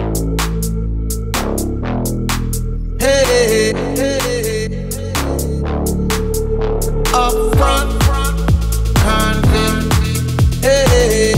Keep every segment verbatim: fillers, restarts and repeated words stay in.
Hey, hey, up front, content. Hey,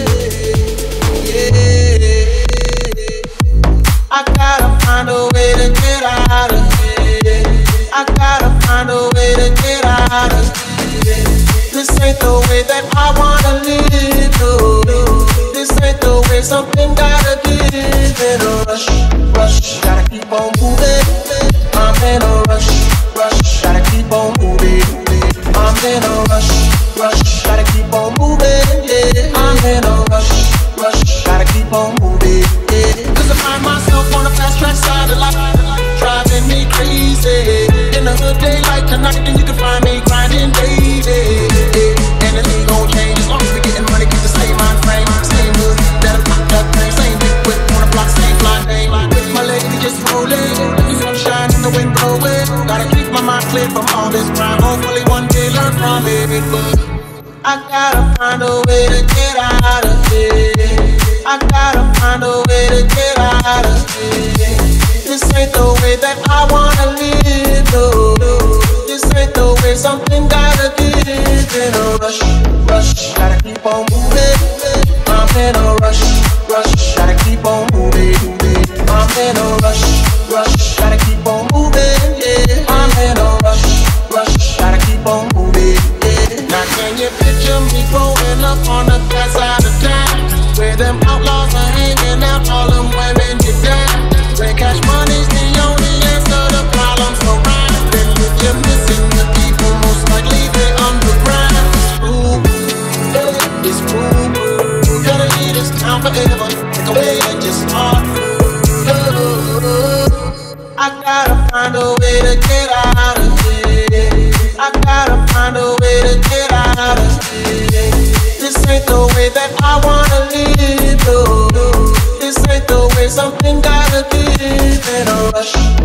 yeah. I gotta find a way to get out of here. I gotta find a way to get out of here. This ain't the way that I wanna live, no. This ain't the way, something gotta give. In a rush, rush, gotta keep on moving. I'm in a rush, rush, gotta keep on moving. I'm in a rush, rush, gotta keep on moving. Yeah, I'm in a rush, rush, gotta keep on moving. Yeah, cause I find myself on the fast track side of life, driving me crazy. In the hood daylight tonight, then you can find me grinding daily. Yeah, and it ain't gon' change as long as we getting money, keep the same mind frame, same mood, that that thing, same big whip on the block, same fly name. With my lady just rolling, the sunshine and the wind blowing. Gotta keep my mind clear from all this crime. Hopefully one day learn from it, but I gotta find a way to get out of here. I gotta find a way to get out of here. This ain't the way that I wanna live, no, no. This ain't the way, something gotta give. In a rush, rush, gotta keep on moving. I'm in a rush, rush, gotta keep on moving. I'm in a rush, rush, gotta keep on moving. Yeah, I'm in a rush, rush, gotta keep on moving. Yeah. Now can you picture me growing up on the bad side of town, where them outlaws are hanging out, all them women get down. Where cash money's the only answer to problems around. Then if you're missing the people, most likely they're underground. Ooh, yeah, it's cool. Gotta leave this town forever. Take away and just start. Oh, I gotta find a way to get out of here. I gotta find a way to get out of here. This ain't the way that I wanna live, no, no. This ain't the way, something gotta give. In a rush,